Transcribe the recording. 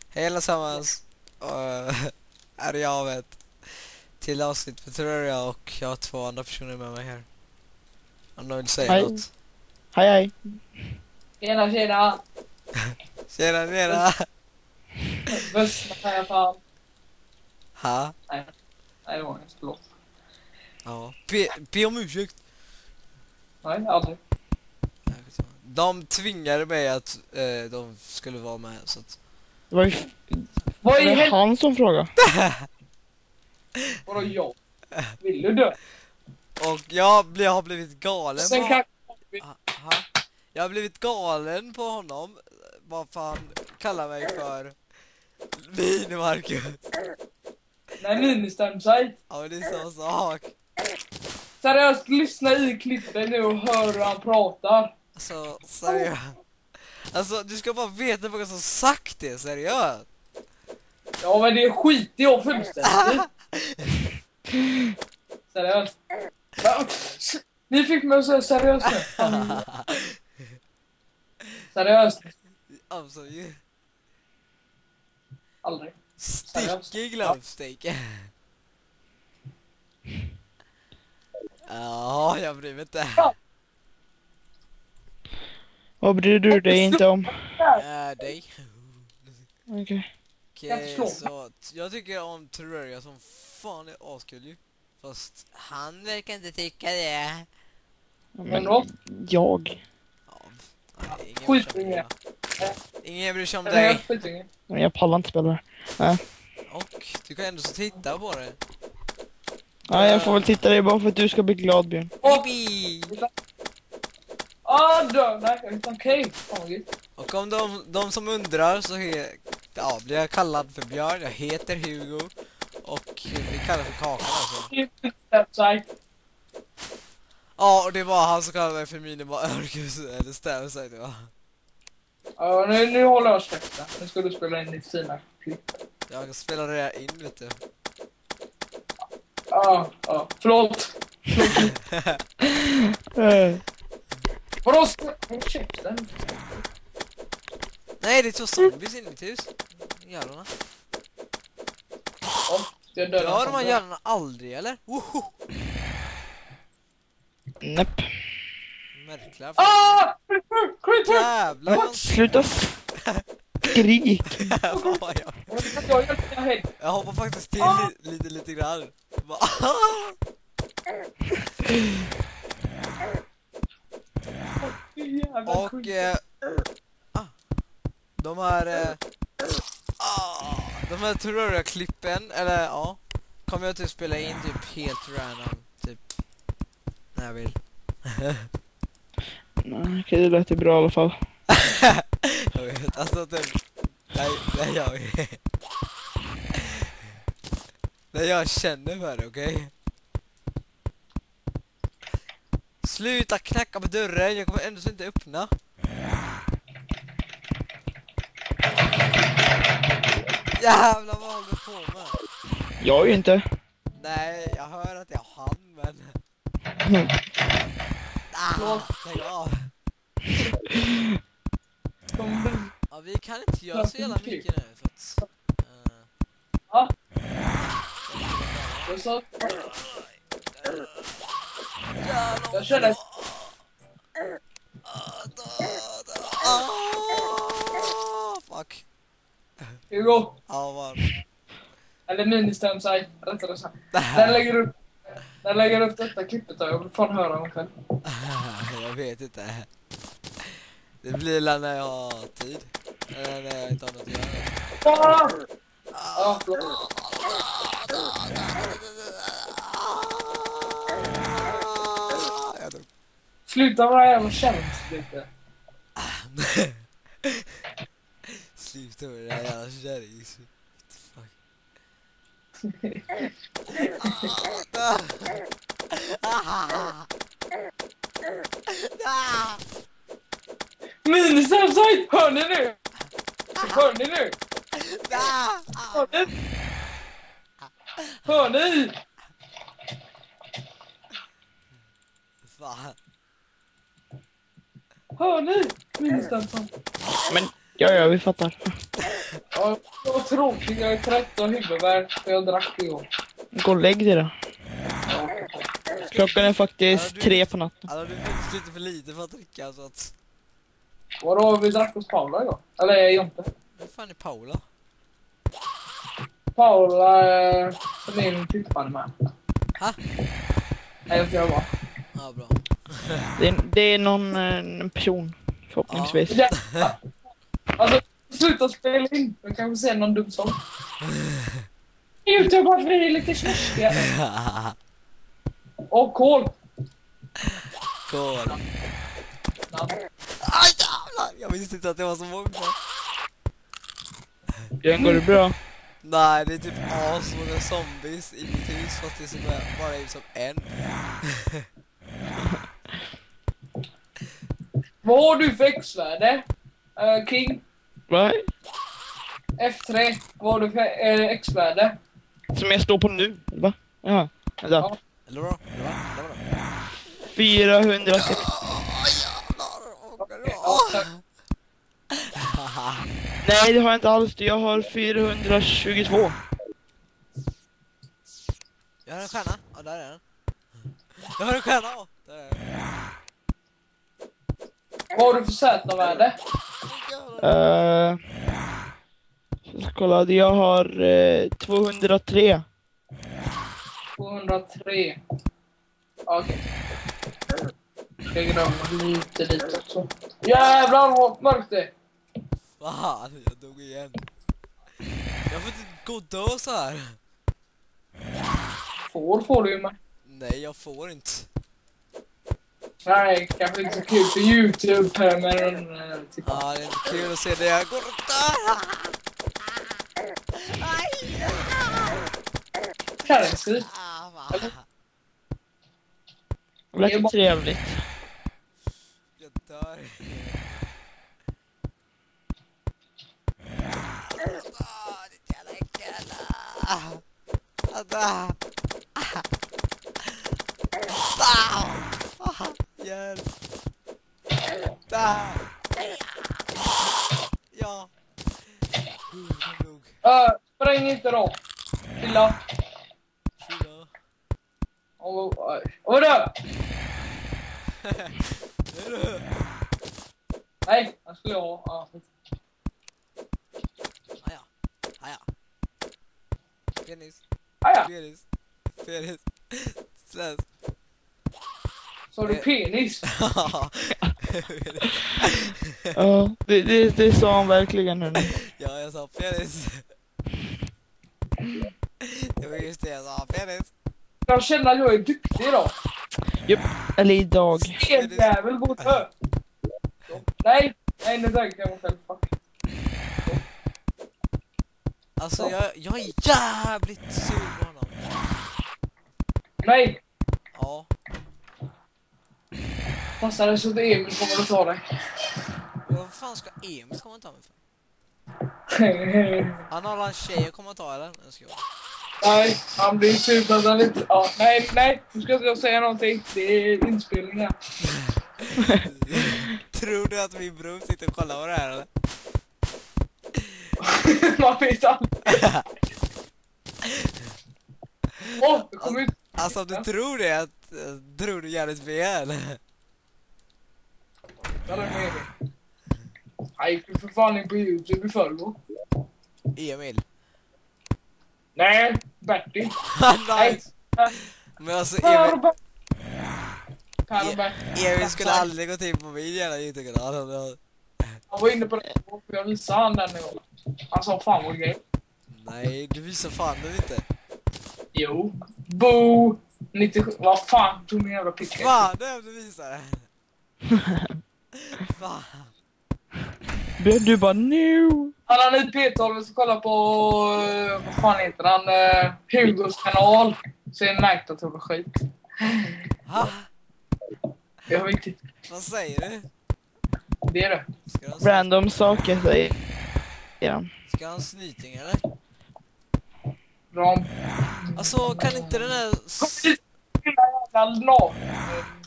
Hej allesammans. Här är jag med till avsnitt med Terraria och jag har två andra personer med mig här. Om de vill säga Hej. något. Hej. Tjena, tjena! Tjena, tjena! Bussna här fan. Ha? Nej, det var inte. Förlåt. Ja. Be om ursäkt. Nej, aldrig. De tvingade mig att de skulle vara med så att... Det var ju Vad i det var helvete? han som frågade. Vadå jag? Vill du dö? Och jag har blivit galen Sen på... kan... Ha? Jag har blivit galen på honom. Vad fan kallar mig för... Minimarcus. Nej, ministämsajt. Ja, men det är samma sak. Seriöst, lyssna i klippen nu och hör hur han pratar. Alltså, seriöst. Alltså, du ska bara veta vem som sagt det, seriöst. Ja, men det skiter jag fullständigt i. Seriöst. Ni fick mig att säga seriöst nu. Seriöst. Alltså, ju. Aldrig. Stickig glömstick. Ja, jag bryr mig inte. Vad bryr du dig inte om? Dig. Okej. Okej, så jag tycker om Terraria som fan är askul ju. Fast han verkar inte tycka det. Men då? jag. Ja, nej, Skitunge. ingen bryr sig om dig. Skitunge. Men jag pallar inte spela det. Och du kan ändå så titta på det. Nej, jag får väl titta det bara för att du ska bli glad, Björn. Bibi! Dö. Nej, okej. Och om de som undrar så blir jag kallad för Björn. Jag heter Hugo. Och vi kallar för Kakan alltså. Ministämsajt. Ja, och det var han som kallade mig för Minimarcus. Det stämmer sig det va? Ja, nu håller jag käften. Nu ska du spela in ditt fina klipp. Jag spelar det in, vet du. Ja, förlåt. Vadå? Håll käften. Nej, det är två zombies in i mitt hus. Jävlarna. Ja, ska jag döda Dör de här en sån jävlarna aldrig, eller? Woho! Näpp. Märkliga Creeper! Jävlar! Sluta skrik. Jag hoppar faktiskt till lite grann. Och de här Terraria-klippen, eller ja, kommer jag typ spela in typ helt random, typ när jag vill. Nej, okej, det lät ju bra i alla fall. Jag vet, alltså typ när jag känner för det, okej? Sluta knacka på dörren, jag kommer ändå så inte öppna. Jävlar, vad håller du på med? Jag är ju inte. Nej, jag hör att jag hann, men... Lägg av. Ja, vi kan inte göra så jävla mycket nu, för att... Ja. Så. Jag känner... Fuck. Hugo. Ja, vad? Eller ministämsajt, rättare sagt. När lägger upp detta klippet då? Jag vill fan höra mig själv. Jag vet inte. Det blir när jag har tid. Eller när jag inte har något att göra. Ja, förlåt. Sluta vara jävla känt lite. Sluta med det där jävla kärring. Ministämsajt! Hör ni nu? Hör ni nu? Hör ni? Hör ni? Fan. Hör ni? Ministämsajt. Men, ja, vi fattar. Ja, det var tråkigt. Jag är trött och huvudvärk för jag drack igår. Gå och lägg dig då. Ja. Klockan är faktiskt 3 på natten. Alltså du fick lite för lite för att dricka så att... Vadå, vi drack hos Paula igår? Eller Jonte? Vem fan är Paula? Paula, som är min typpan med. Ha? Nej, jag bara. Ja, bra. Det är någon person, förhoppningsvis. Ja. Alltså, sluta spela in. Jag kanske ser någon dum sak. YouTube har vi är lite snuskiga. Och kol. Cool. Ja. Aj, jävlar! Jag visste inte att det var så många. Björn, går det bra? Nej, det är typ asmånga zombies i mitt hus för att det är så bara är som en. Vad har du för X-värde? King? Va? F3. Vad har du för X-värde? Som jag står på nu, va? Jaha, vänta. Ja. Eller vadå? Eller vadå? 460. Nej, det har jag inte alls. Jag har 422. Jag har en stjärna. Ja, där är den. Jag har en stjärna. Ja, där är den. Vad har du för Z-värde? Kolla, jag har 203. 203. Okej. Jag glömmer lite också. Jävlar vad mörkt det är. Fan, jag dog igen. Jag får inte gå och dö så här. Får du ju med. Nej, jag får inte. Nej, kanske inte så kul för YouTube här med en typ. Ja, det är inte kul att se det. Jag går och dör. Kanske. Fan. Det lät trevligt. Jag dör. Ditt jävla äckel. Hjälp. Ja. Spräng inte då. Chilla. Vadå? Nej, jag skulle ha. Ja. Aja. Penis. Aja, Penis. Släs. så har du penis? Ja, det sa han verkligen nu. Ja, jag sa penis. Det var just det jag sa, penis. Jag känner att jag är duktig idag. Jupp, eller idag. Stenjävel bort hö. Nej, nu tänker jag mig själv. Fuck. Alltså, jag är jävligt sur på honom. Nej, Ja. passar det så att Emil kommer att ta dig. Vad fan ska Emil komma och ta mig för? Han har en tjej att komma och ta, eller? Jag ska... Nej, han blir sur för att han inte... Ja, nej, nu ska jag säga någonting. Det är inspelningar. Tror du att min bror sitter och kollar på det här, eller? Man vet aldrig. Det kom ut. Alltså, om du tror det, tror du jävligt fel. Ja, det är med mig. Nej, för fan inte på YouTube i förrgår. Emil. Nej, Bertil. Nice. Men alltså, Per Emil... och Bertil. Emil skulle aldrig gått in på min jävla YouTube-kanal. Han var inne på det och jag visade han den gången. Han sa fan vad grej. Nej, du visar fan den inte. Jo. Bo 97. Vad fan tog min jävla pick? Fan, du visar den. Fan. Björn, du bara nu. Han har nu P12 så kolla på vad fan heter han? Hugos kanal. Så är det märkt att det var skit. Ha? Det är viktigt. Vad säger du? Det är det. Ska han, Random saker säger han. ska han snyting, eller? Ram. Alltså, kan inte den här... Jävla